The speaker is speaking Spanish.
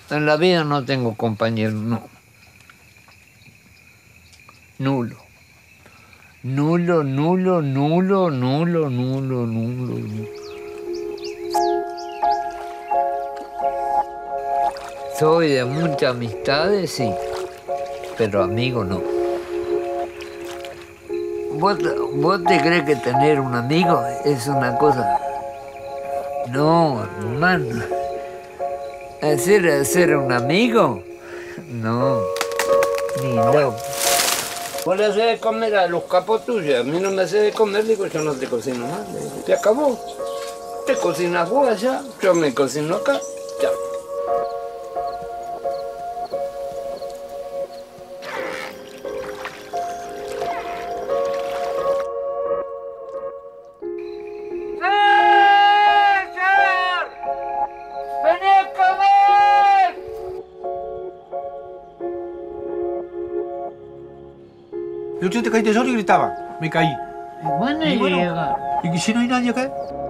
En la vida no tengo compañero, no. Nulo. Nulo, nulo, nulo, nulo, nulo, nulo. Soy de muchas amistades, sí, pero amigo no. ¿Vos te crees que tener un amigo es una cosa? No, hermano. ¿Hacer un amigo? No, ni loco. Vos le haces de comer a los capos tuyos, a mí no me haces de comer, digo, yo no te cocino más. Se acabó. Te cocinas vos allá, yo me cocino acá, ya. El otro día te caíste solo y gritaba. Me caí. Bueno, y si no hay nadie acá.